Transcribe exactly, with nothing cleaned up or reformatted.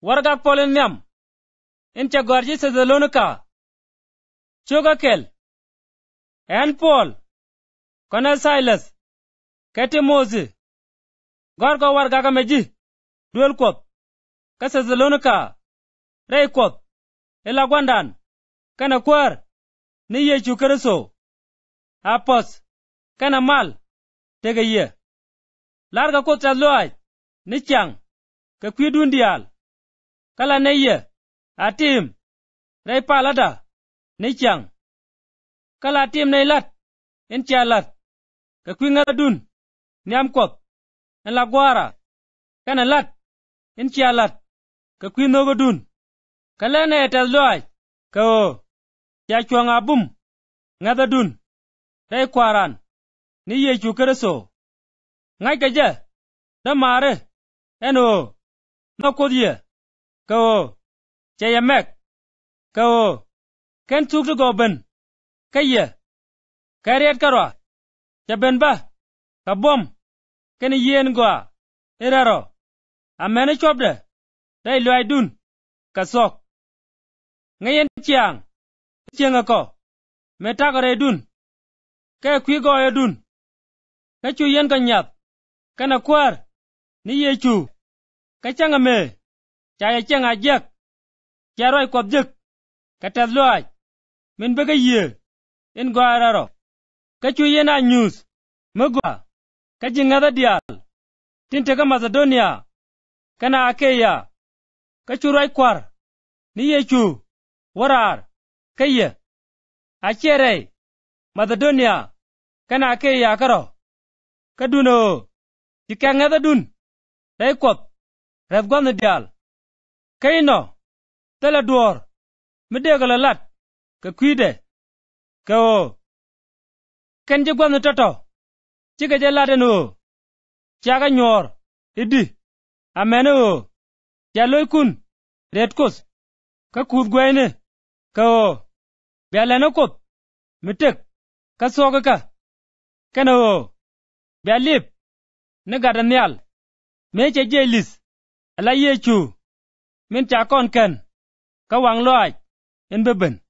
wargak polen nyam in cha gorji Thessalonica choga kel en Paul kona Silas kete Mozi gorgo wargaga meji duel kop ka Thessalonica rei kop ila gwandan kana kwar ni Yesu Kristo apos kana mal tege ye larga ko taloy ni chang ka kwidun dial kala ne ye atim rei palada ni chang kala tim ne lat en chalat ka kwinga dun nyam kop en la gwara kana lat en chalat ka kwinogo dun kala ne taloy ka o ya chwanga bum ngada dun rei kwaran ni Yesu Kristo ngai ka je da mare eno no kodie ka o che yamek ka o ken tuk go ben ka ye kariat karwa ja ben ba ka bom ken yen gwa eraro amene chobde dai loy dun ka sok ngayen chiang chiang ko meta gore dun ka kwi go ye dun ka chu yen ka nyap kana kwar ni Yesu ka changa me cha ya changa jek cha roi kop jek ka ta loy min bega ye in gwararo ka chu yen a news magwa ka jinga da dial tinte ka Macedonia kana Akeya ka chu roi kwar ni Yesu warar ka ye a chere Macedonia kana Akeya karo ka duno tikanga da dun dai kop rev gwan dial kaino tela duor midegala lat ka kwide ka o kenje gwan toto chike je lade no chaga nyor idi amene o jaloy kun redkos ka kud gwene ka o bialeno kop mitek ka soga ka kana o bialip ne gadanial meche jelis ala Yesu min cha kon ken ka wang loy en beben